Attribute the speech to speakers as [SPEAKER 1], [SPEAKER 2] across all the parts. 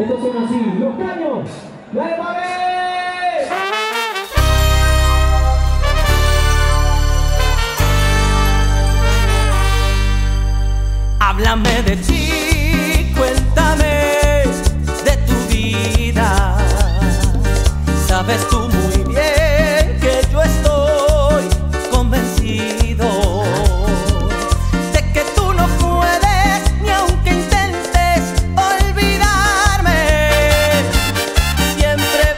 [SPEAKER 1] Estos son así, los caños, ¡dale, papi!
[SPEAKER 2] Háblame de ti, cuéntame de tu vida. Sabes tú muy bien que yo estoy convencido de que tú no puedes, ni aunque intentes olvidarme. Siempre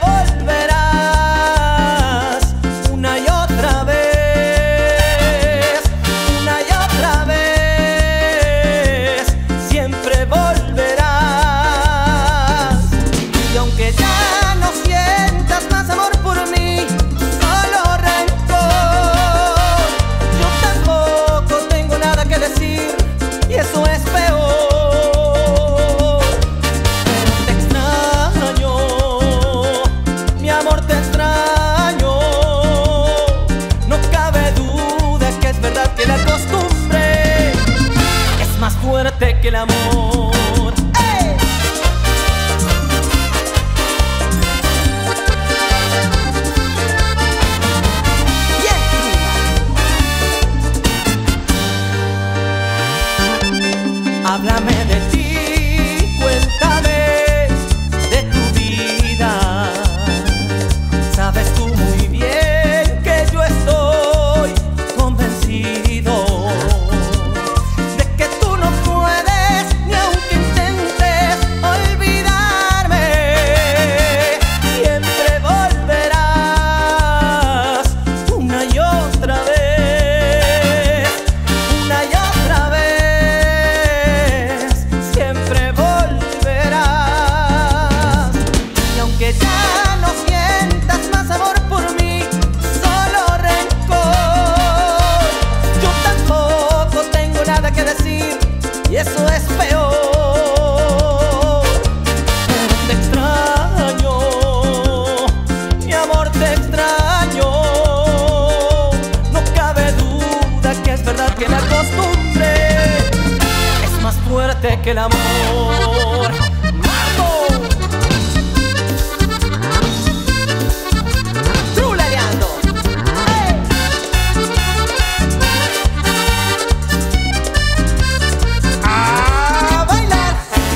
[SPEAKER 2] volverás una y otra vez, una y otra vez. Siempre volverás. Y aunque ya no sientas más amor por mí, solo rencor, yo tampoco tengo nada que decir, y eso es peor. Pero te extraño, mi amor, te extraño. No cabe duda que es verdad que la costumbre es más fuerte que el amor. ¡Ey! Háblame de ti, cuéntame de tu vida. Sabes tú muy bien que yo estoy convencido de que tú no puedes, ni aunque intentes olvidarme. Siempre volverás una y otra vez, una y otra vez. Siempre volverás. Y aunque ya no sientas más amor por mí, solo rencor, yo tampoco tengo nada que decir, y eso es peor. Pero te extraño, mi amor, te extraño. No cabe duda que es verdad que la costumbre es más fuerte que el amor. ¡Marco! ¡Trulaleando! ¡Ey! ¡A bailar!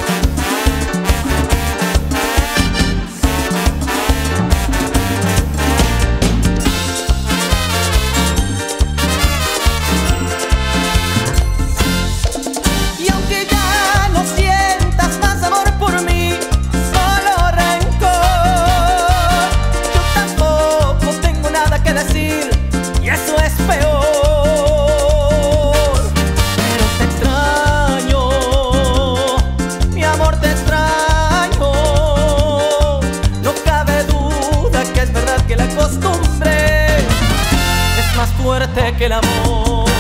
[SPEAKER 2] Y aunque ya no sientas más amor por mí, solo rencor, yo tampoco tengo nada que decir, y eso es peor. Pero te extraño, mi amor, te extraño. No cabe duda que es verdad que la costumbre es más fuerte que el amor.